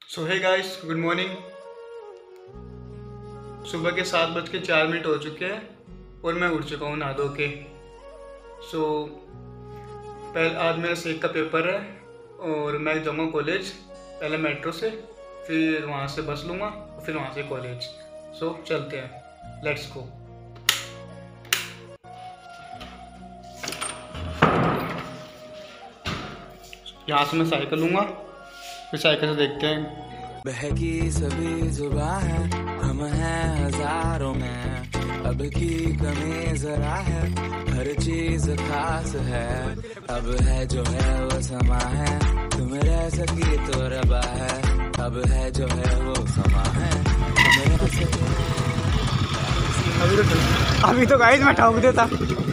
सो hey guys, good morning. सुबह के 7:04 हो चुके हैं और मैं उठ चुका हूँ नहा धो के। सो पहले आज मेरा सेक का पेपर है और मैं जाऊँगा कॉलेज, पहले मेट्रो से, फिर वहाँ से बस लूँगा और फिर वहाँ से कॉलेज। सो चलते हैं, लेट्स गो। यहाँ से मैं साइकिल लूँगा, फिर साइकिल से देखते हैं। बहकी सभी जुबां है, हम हैं हजारों में, अब की कमी जरा है, हर चीज खास है। अब है जो है वो समा है, तुम रह सकी तो रबा है। अब है जो है वो समा है, तुम रह सकी। अभी तो गाइस मैं ठोक देता।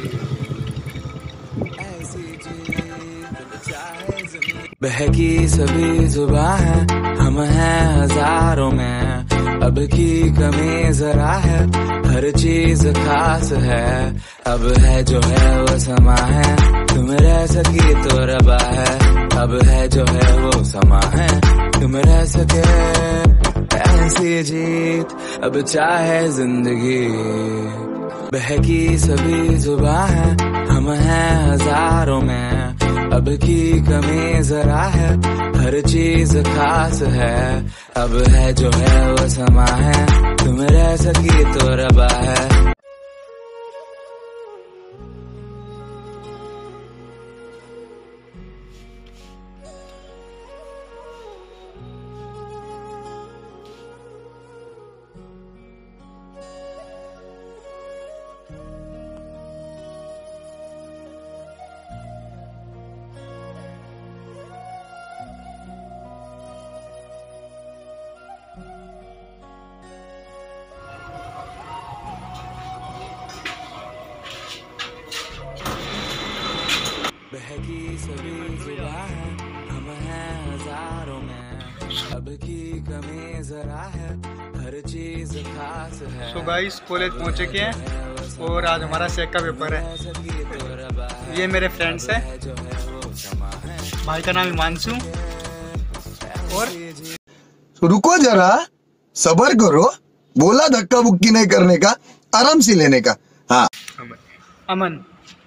बहकी सभी जुबां है, हम हैं हजारों में, अब की कमी जरा है, हर चीज खास है। अब है जो है वो समा है, तुम रह सकी तो रबा है। अब है जो है वो समा है, तुम रह सके। ऐसी जीत अब चाहे जिंदगी। बहकी सभी जुबां है, हम हैं हजारों में, अब की कमी जरा है, हर चीज खास है। अब है जो है वो समा है, तुम रह सकी तो रबा है। बहकी सभी जुबां है, हम हैं हजारों में, अब की कमी जरा है, हर चीज खास है। सो गाइस, कॉलेज पहुँच चुके हैं और आज हमारा सेक का पेपर है। ये मेरे फ्रेंड्स हैं, भाई का नाम हिमांशु। और रुको जरा, सबर करो, बोला धक्का बुक्की नहीं करने का, आराम से लेने का। हाँ, अमन।